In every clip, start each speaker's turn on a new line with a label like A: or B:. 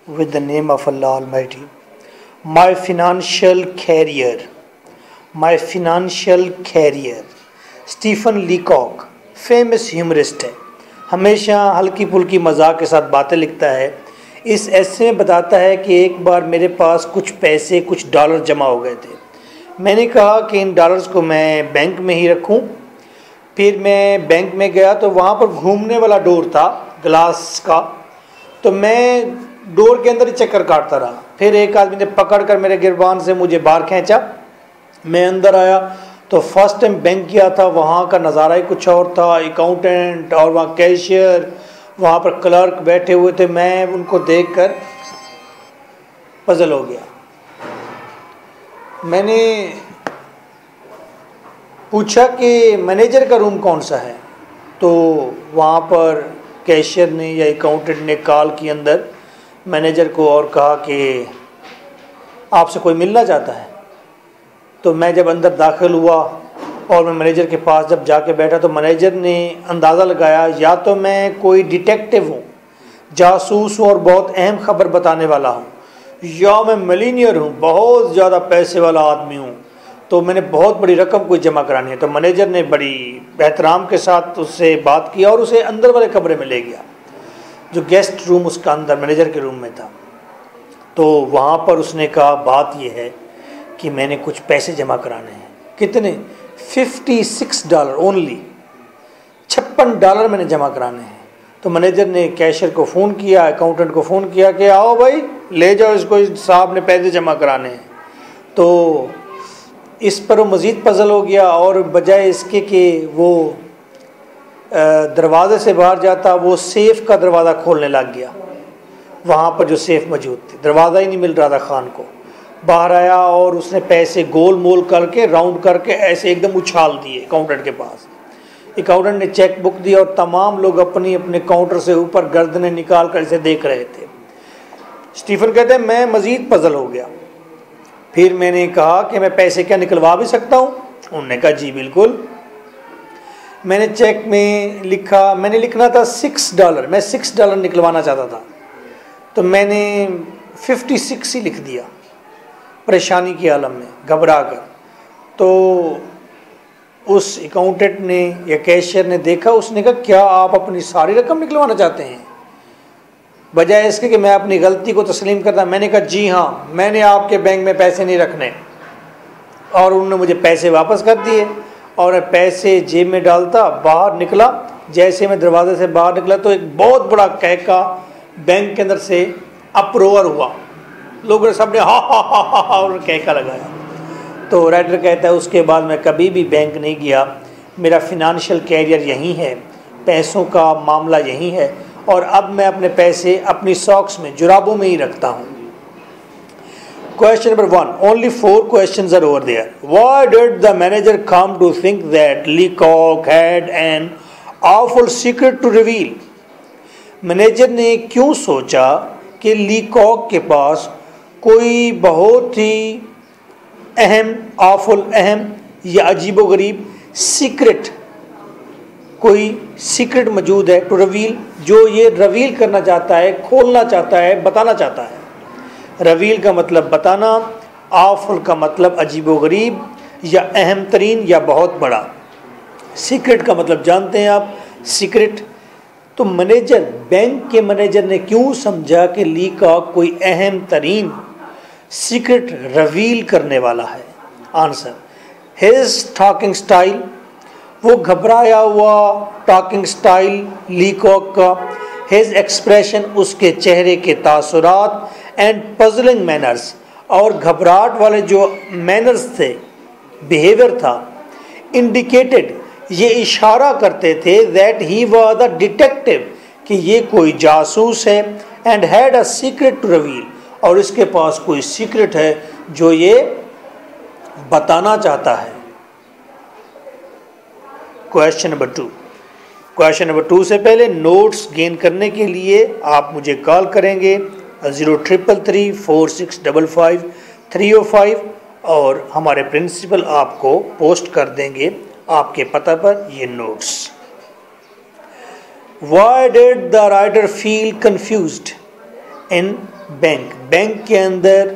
A: with the name of Allah Almighty. My financial career. Stephen Leacock famous humorist है, हमेशा हल्की फुल्की मजाक के साथ बातें लिखता है। इस ऐसे में बताता है कि एक बार मेरे पास कुछ पैसे, कुछ डॉलर जमा हो गए थे। मैंने कहा कि इन डॉलर्स को मैं बैंक में ही रखूं। फिर मैं बैंक में गया तो वहाँ पर घूमने वाला डोर था ग्लास का, तो मैं डोर के अंदर ही चक्कर काटता रहा। फिर एक आदमी ने पकड़ कर मेरे गिरबान से मुझे बाहर खींचा। मैं अंदर आया तो फर्स्ट टाइम बैंक गया था, वहाँ का नज़ारा ही कुछ और था। अकाउंटेंट और वहाँ कैशियर, वहाँ पर क्लर्क बैठे हुए थे। मैं उनको देखकर पजल हो गया। मैंने पूछा कि मैनेजर का रूम कौन सा है, तो वहाँ पर कैशियर ने या अकाउंटेंट ने कॉल की अंदर मैनेजर को और कहा कि आपसे कोई मिलना चाहता है। तो मैं जब अंदर दाखिल हुआ और मैं मैनेजर के पास जब जाके बैठा तो मैनेजर ने अंदाज़ा लगाया या तो मैं कोई डिटेक्टिव हूँ, जासूस हूँ और बहुत अहम खबर बताने वाला हूँ, या मैं मिलीनियर हूँ, बहुत ज़्यादा पैसे वाला आदमी हूँ, तो मैंने बहुत बड़ी रकम कोई जमा करानी है। तो मैनेजर ने बड़ी एहतराम के साथ उससे बात किया और उसे अंदर वाले कमरे में ले गया, जो गेस्ट रूम उसका अंदर मैनेजर के रूम में था। तो वहाँ पर उसने कहा बात यह है कि मैंने कुछ पैसे जमा कराने हैं। कितने? $56 ओनली, $56 मैंने जमा कराने हैं। तो मैनेजर ने कैशियर को फ़ोन किया, अकाउंटेंट को फ़ोन किया कि आओ भाई ले जाओ इसको, इस साहब ने पैसे जमा कराने हैं। तो इस पर वो मज़ीद पजल हो गया और बजाय इसके कि वो दरवाज़े से बाहर जाता, वो सेफ़ का दरवाज़ा खोलने लग गया। वहाँ पर जो सेफ़ मौजूद थी, दरवाज़ा ही नहीं मिल रहा था खान को। बाहर आया और उसने पैसे गोल मोल करके राउंड करके ऐसे एकदम उछाल दिए अकाउंटेंट के पास। अकाउंटेंट ने चेक बुक दी और तमाम लोग अपनी अपने काउंटर से ऊपर गर्दनें निकाल कर इसे देख रहे थे। स्टीफन कहते हैं मैं मज़ीद पजल हो गया। फिर मैंने कहा कि मैं पैसे क्या निकलवा भी सकता हूँ? उन्होंने कहा जी बिल्कुल। मैंने चेक में लिखा, मैंने लिखना था $6, मैं $6 निकलवाना चाहता था, तो मैंने 56 ही लिख दिया परेशानी के आलम में, घबरा कर। तो उस अकाउंटेंट ने या कैशियर ने देखा, उसने कहा क्या आप अपनी सारी रकम निकलवाना चाहते हैं? बजाय इसके कि मैं अपनी गलती को तस्लीम करता, मैंने कहा जी हाँ, मैंने आपके बैंक में पैसे नहीं रखने। और उन्होंने मुझे पैसे वापस कर दिए और पैसे जेब में डालता बाहर निकला। जैसे मैं दरवाजे से बाहर निकला तो एक बहुत बड़ा कहका बैंक के अंदर से अप्रोवर हुआ। लोगों ने सबने हा हा हा हा हा और कहका लगाया। तो राइटर कहता है उसके बाद मैं कभी भी बैंक नहीं गया। मेरा फिनंशियल कैरियर यहीं है, पैसों का मामला यहीं है, और अब मैं अपने पैसे अपनी सॉक्स में, जुराबों में ही रखता हूँ। Question number 1. Only 4 questions are over there. Why did the manager come to think that Leacock had an awful secret to reveal? Manager ने क्यों सोचा कि लीकॉक के पास कोई बहुत ही अहम, awful अहम या अजीबोगरीब सीक्रेट, कोई सीक्रेट मौजूद है, टू रिवील, जो ये रिवील करना चाहता है, खोलना चाहता है, बताना चाहता है। रवील का मतलब बताना, आवफुल का मतलब अजीबोगरीब या अहम तरीन या बहुत बड़ा। सीक्रेट का मतलब जानते हैं आप, सीक्रेट। तो मैनेजर, बैंक के मैनेजर ने क्यों समझा कि लीकॉक कोई अहम तरीन सीक्रेट रिवील करने वाला है? आंसर, हिज टॉकिंग स्टाइल, वो घबराया हुआ टॉकिंग स्टाइल लीकॉक का, हिज एक्सप्रेशन, उसके चेहरे के तासुरात, एंड पजलिंग मैनर्स, और घबराहट वाले जो मैनर्स थे, बिहेवियर था, इंडिकेटेड, ये इशारा करते थे, that he was the detective, कि ये कोई जासूस है, and had a secret to reveal, और इसके पास कोई सीक्रेट है जो ये बताना चाहता है। क्वेश्चन नंबर 2 से पहले नोट्स गेन करने के लिए आप मुझे कॉल करेंगे 03334655 और हमारे प्रिंसिपल आपको पोस्ट कर देंगे आपके पता पर ये notes. Why did the writer feel confused? In bank, bank के अंदर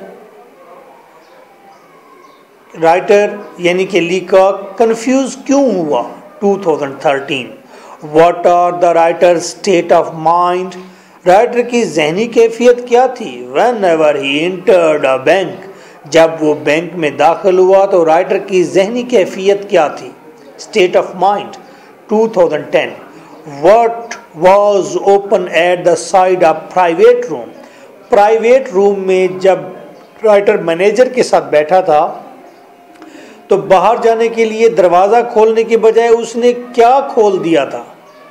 A: राइटर यानी कि लीकॉक कंफ्यूज क्यों हुआ? 2013 what are the writer state of mind, writer की जहनी कैफियत क्या थी? Whenever he entered a bank, जब वो बैंक में दाखिल हुआ तो राइटर की जहनी कैफियत क्या थी? State of mind. 2010 what was open at the side of private room, private room में जब राइटर मैनेजर के साथ बैठा था तो बाहर जाने के लिए दरवाज़ा खोलने के बजाय उसने क्या खोल दिया था?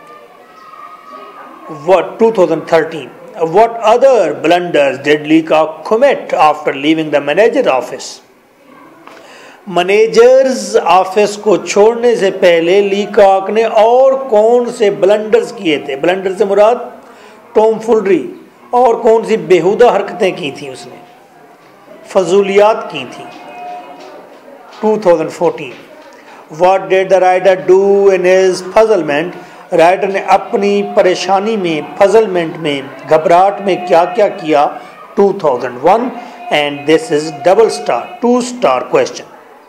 A: What 2013 What other blunders did Leacock commit after leaving the manager office? Manager's office को छोड़ने से पहले लीकॉक ने और कौन से ब्लंडर्स किए थे? ब्लंडर से मुराद टॉमफुलरी, और कौन सी बेहुदा हरकतें की थी उसने, फजूलियात की थी। 2014 What did the writer do in his puzzlement? Writer ने अपनी परेशानी में, पजलमेंट में, घबराहट में क्या क्या किया? 2001 and this is double star 2 star question.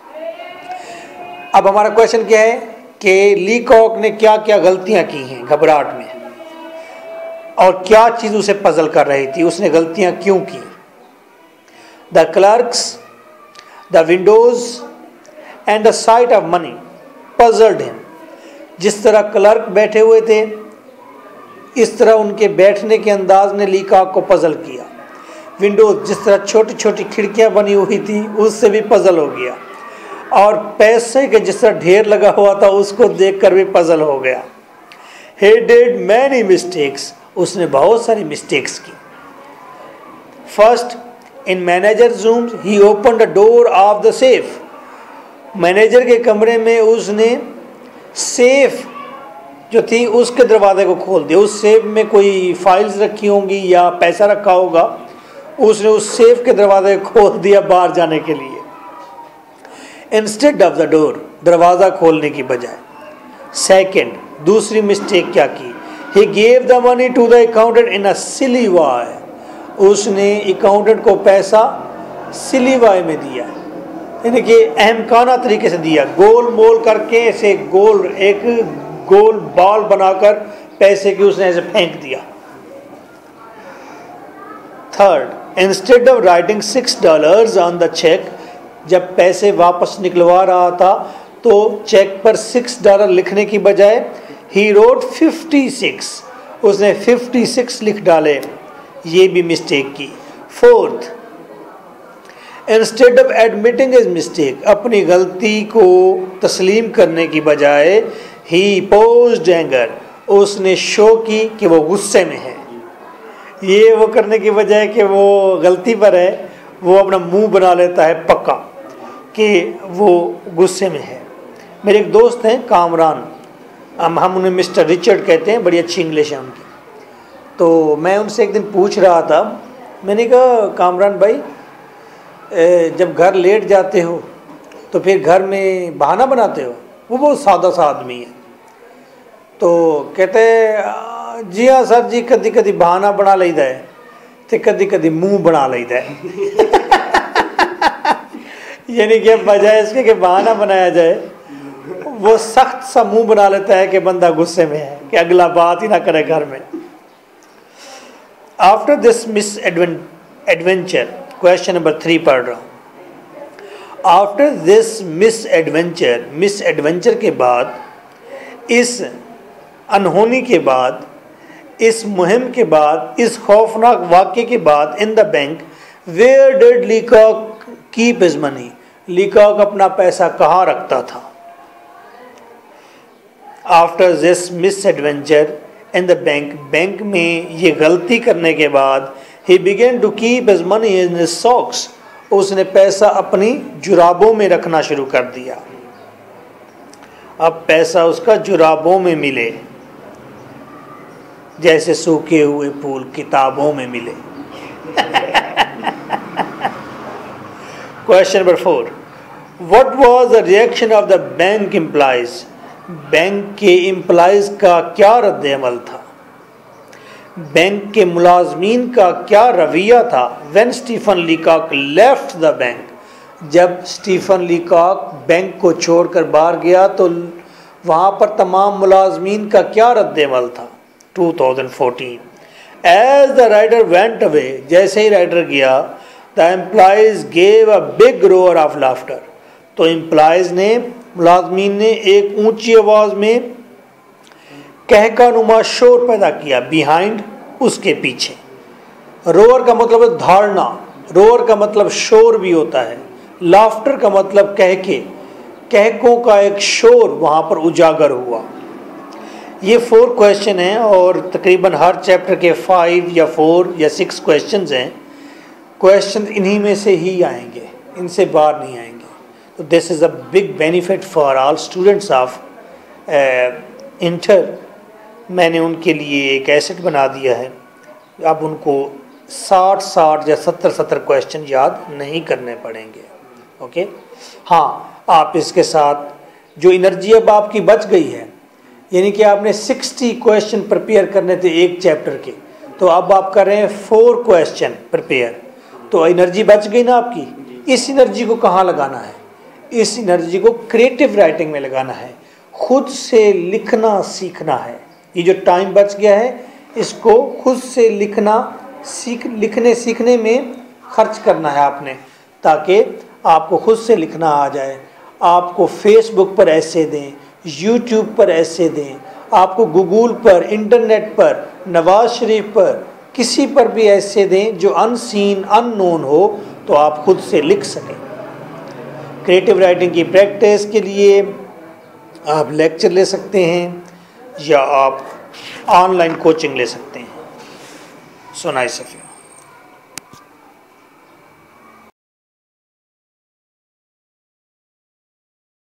A: अब हमारा क्वेश्चन क्या है कि लीकॉक ने क्या क्या गलतियां की हैं घबराहट में, और क्या चीज़ उसे पजल कर रही थी, उसने गलतियां क्यों की? The clerks, the windows and the sight of money puzzled him. जिस तरह क्लर्क बैठे हुए थे इस तरह उनके बैठने के अंदाज ने लीकॉक को पजल किया। विंडोज, जिस तरह छोटी छोटी खिड़कियां बनी हुई थी उससे भी पजल हो गया, और पैसे के जिस तरह ढेर लगा हुआ था उसको देखकर भी पजल हो गया। He did many mistakes, उसने बहुत सारी मिस्टेक्स की। First, in manager's room he opened the door of the safe, manager के कमरे में उसने सेफ जो थी उसके दरवाजे को खोल दिया। उस सेफ में कोई फाइल्स रखी होंगी या पैसा रखा होगा, उसने उस सेफ के दरवाजे को खोल दिया बाहर जाने के लिए, इंस्टेड ऑफ द डोर, दरवाज़ा खोलने की बजाय। सेकंड, दूसरी मिस्टेक क्या की? He gave the money to the accountant in a silly way, उसने अकाउंटेंट को पैसा सिली वाई में दिया, यानी कि अहमकाना तरीके से दिया, गोल मोल करके ऐसे गोल एक गोल बॉल बनाकर पैसे की उसने ऐसे फेंक दिया। Third, instead of writing $6 on the cheque, जब पैसे वापस निकलवा रहा था तो चेक पर $6 लिखने की बजाय ही रोट 56, उसने 56 लिख डाले, ये भी मिस्टेक की। Fourth, instead of admitting his mistake, अपनी गलती को तस्लीम करने की बजाय ही पोज्ड एंगर, उसने शो की कि वो गुस्से में है। ये वो करने की बजाय कि वो गलती पर है, वो अपना मुंह बना लेता है पक्का कि वो गुस्से में है। मेरे एक दोस्त हैं कामरान, हम उन्हें मिस्टर रिचर्ड कहते हैं, बड़ी अच्छी इंग्लिश है उनकी। तो मैं उनसे एक दिन पूछ रहा था, मैंने कहा कामरान भाई, जब घर लेट जाते हो तो फिर घर में बहाना बनाते हो? वो बहुत सादा सा आदमी है। तो कहते जी हाँ सर जी, कदी कदी बहाना बना लेता है तो कदी कदी मुंह बना लेता है। यानी कि बजाय इसके कि बहाना बनाया जाए, वो सख्त सा मुंह बना लेता है कि बंदा गुस्से में है, कि अगला बात ही ना करे घर में। After this misadventure, question number 3 पढ़ रहा हूँ। आफ्टर दिस मिस एडवेंचर के बाद, इस अनहोनी के बाद, इस मुहिम के बाद, इस खौफनाक वाक़े के बाद, in the bank, where did Leacock keep his money, Leacock अपना पैसा कहाँ रखता था? After this misadventure in the bank, bank में ये गलती करने के बाद, he began to keep his money in his socks, उसने पैसा अपनी जुराबों में रखना शुरू कर दिया। अब पैसा उसका जुराबों में मिले, जैसे सूखे हुए फूल किताबों में मिले। Question number 4, what was the reaction of the bank employees, bank के एम्प्लॉइज का क्या रद्द अमल था? बैंक के मुलाजमीन का क्या रवैया था when Stephen Leacock left the bank, जब स्टीफन लीकॉक बैंक को छोड़कर बाहर गया तो वहाँ पर तमाम मुलाजमीन का क्या रद्द-ए-अमल था। 2014 as the rider went away, जैसे ही राइडर गया, the employees gave a big roar of laughter, तो एम्प्लॉइज ने, मुलाजमीन ने एक ऊंची आवाज़ में कहकानुमा शोर पैदा किया, बिहाइंड, उसके पीछे। रोअर का मतलब है धारणा, रोअर का मतलब शोर भी होता है, लाफ्टर का मतलब कहके, कहकों का एक शोर वहाँ पर उजागर हुआ। ये 4 क्वेश्चन हैं और तकरीबन हर चैप्टर के 5 या 4 या 6 क्वेश्चंस हैं। क्वेश्चन इन्हीं में से ही आएंगे, इनसे बाहर नहीं आएंगे। तो this is a big benefit for all students of inter. मैंने उनके लिए एक एसेट बना दिया है। अब उनको 60 या 70 क्वेश्चन याद नहीं करने पड़ेंगे। ओके, हाँ, आप इसके साथ जो एनर्जी अब आपकी बच गई है, यानी कि आपने 60 क्वेश्चन प्रिपेयर करने थे एक चैप्टर के, तो अब आप कर रहे हैं 4 क्वेश्चन प्रिपेयर, तो एनर्जी बच गई ना आपकी। इस एनर्जी को कहाँ लगाना है? इस एनर्जी को क्रिएटिव राइटिंग में लगाना है, खुद से लिखना सीखना है। ये जो टाइम बच गया है, इसको खुद से लिखने सीखने में खर्च करना है आपने, ताकि आपको खुद से लिखना आ जाए। आपको फेसबुक पर ऐसे दें, यूट्यूब पर ऐसे दें, आपको गूगल पर, इंटरनेट पर, नवाज शरीफ पर, किसी पर भी ऐसे दें जो अनसीन अननोन हो, तो आप खुद से लिख सकें। क्रिएटिव राइटिंग की प्रैक्टिस के लिए आप लेक्चर ले सकते हैं या आप ऑनलाइन कोचिंग ले सकते हैं। So nice of you.